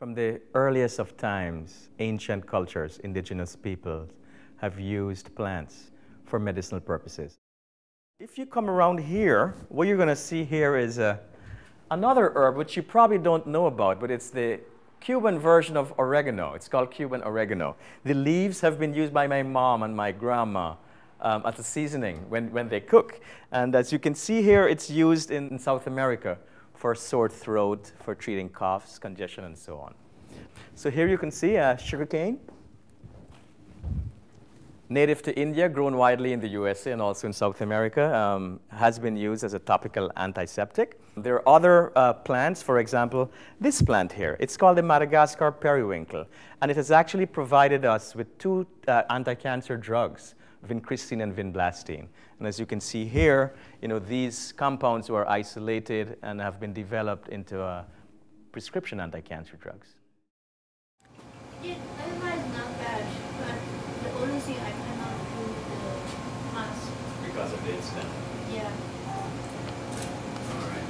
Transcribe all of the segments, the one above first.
From the earliest of times, ancient cultures, indigenous peoples, have used plants for medicinal purposes. If you come around here, what you're going to see here is another herb which you probably don't know about, but it's the Cuban version of oregano. It's called Cuban oregano. The leaves have been used by my mom and my grandma as a seasoning when they cook. And as you can see here, it's used in South America for sore throat, for treating coughs, congestion, and so on. So here you can see sugarcane, native to India, grown widely in the USA and also in South America, has been used as a topical antiseptic. There are other plants, for example, this plant here. It's called the Madagascar periwinkle, and it has actually provided us with two anti-cancer drugs, vincristine and vinblastine. And as you can see here, these compounds were isolated and have been developed into prescription anti-cancer drugs. Yeah, otherwise not bad, but the only thing I cannot do the mask. Because of the stem. Yeah. All right.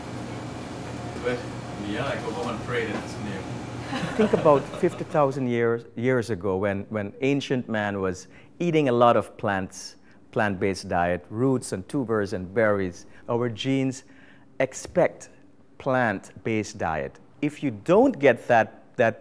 But yeah, I go home and pray that it's new. Think about 50,000 years ago when ancient man was eating a lot of plants, plant-based diet, roots and tubers and berries. Our genes expect plant-based diet. If you don't get that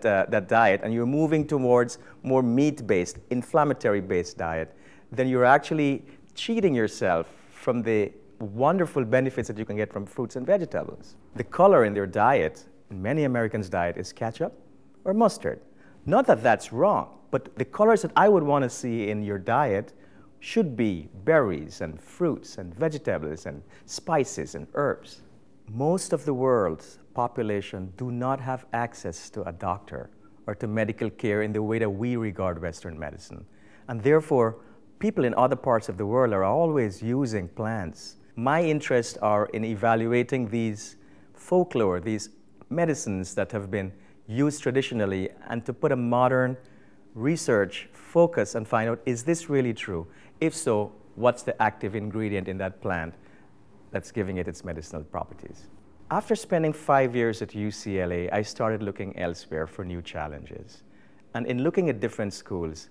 diet and you're moving towards more meat-based, inflammatory-based diet, then you're actually cheating yourself from the wonderful benefits that you can get from fruits and vegetables. The color in their diet, in many Americans' diet, is ketchup or mustard. Not that that's wrong, but the colors that I would want to see in your diet should be berries and fruits and vegetables and spices and herbs. Most of the world's population do not have access to a doctor or to medical care in the way that we regard Western medicine. And therefore, people in other parts of the world are always using plants. My interests are in evaluating these folklore, these medicines that have been used traditionally, and to put a modern research focus and find out, is this really true? If so, what's the active ingredient in that plant that's giving it its medicinal properties? After spending 5 years at UCLA, I started looking elsewhere for new challenges. And in looking at different schools,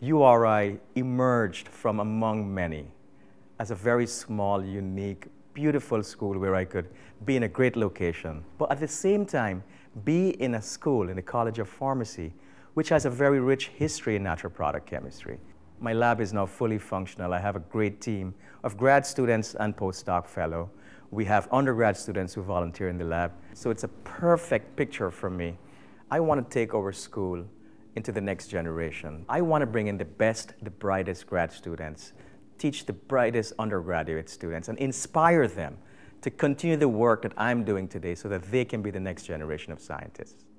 URI emerged from among many as a very small, unique, beautiful school where I could be in a great location, but at the same time, be in a school, in the College of Pharmacy, which has a very rich history in natural product chemistry. My lab is now fully functional. I have a great team of grad students and postdoc fellow. We have undergrad students who volunteer in the lab. So it's a perfect picture for me. I want to take our school into the next generation. I want to bring in the best, the brightest grad students, teach the brightest undergraduate students, and inspire them to continue the work that I'm doing today so that they can be the next generation of scientists.